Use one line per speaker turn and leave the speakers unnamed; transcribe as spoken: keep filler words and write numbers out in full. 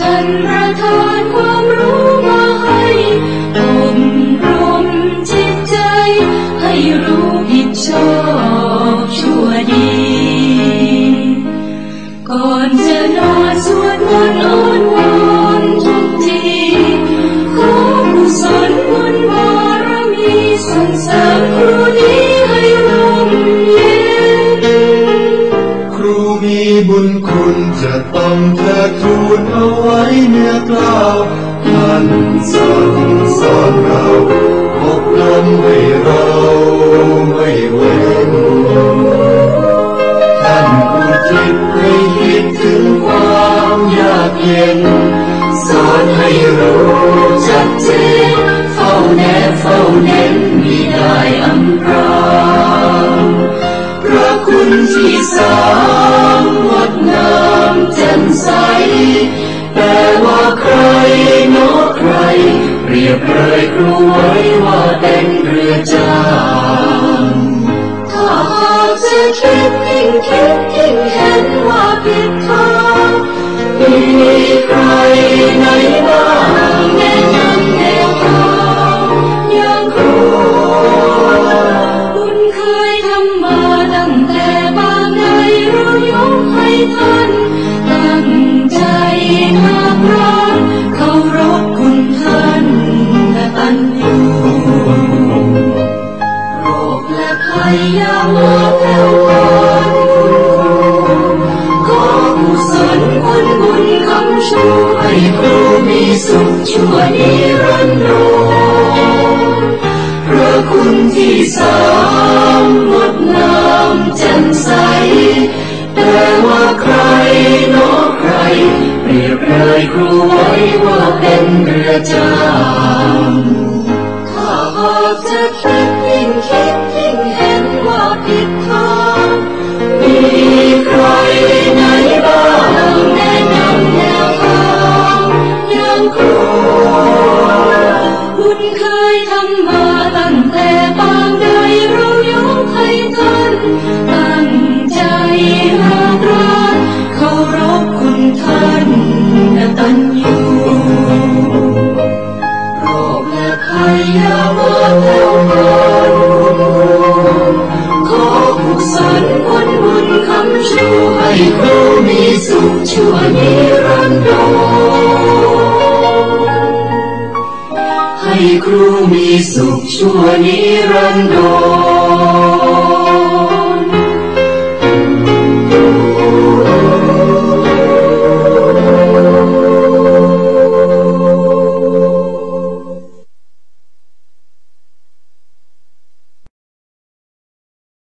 ท่านประทานความรู้มาให้อบรมจิตใจให้รู้ผิดชอบชั่วดีก่อนจะนอนสวดมนต์อ้อนวอนทุกทีขอกุศลบุญบารมีส่งเสริมครูนี้ให้ร่มเย็น
ครูมีบุญคุณจะต้องเทิดทูนเอาไว้เนื้อกล้าวท่านสั่งสอนเราอบรมให้เราไม่เว้นท่านอุทิศให้คิดถึงความยากเย็นสอนให้รู้ชัดเจนเฝ้าแนบเฝ้าเน้นมิได้อำพรางพระคุณที่สามงดงามแจ่มใสแต่ว่าใครโน้ใครเปรียบเลยครูไว้ว่าเป็นเรือจาง
ถ้าหากจะคิดยิ่งคิดยิ่งเห็นว่าผิดทาง
มีใครไหนบ้าง
แนะนำแนวทางอย่างครูบุญเคยทำมาตั้งแต่บางใดเรายกให้ท่านตั้งใจหากร้านเคารพคุณท่านและตัญญูโรคและภัยอย่ามาแผ่วพรานคุณครูขอกุศลผลบุญคำชูให้ครูมีสุขชั่วนิรันดรพระคุณที่สามงดงามแจ่มใสแต่ว่าใครโน้ใครเปรียบเลยครูไว้ว่าเป็นเรือจางถ้าหากจะคิดยิ่งคิดยิ่งเห็นว่าผิดทาง
มีใครไหนบ้าง
แนะนำแนวทางอย่างครูบุญเคยทำมาตั้งแต่ปางใดเรายกให้ท่านตั้งใจหากร้านเคารพคุณท่านและตัญญูโรคและภัยอย่ามาแผ่วพรานคุณครูขอกุศลผลบุญคำชูให้ครูมีสุขชั่วนิรันดรให้ครูมีสุขชั่วนิรันดร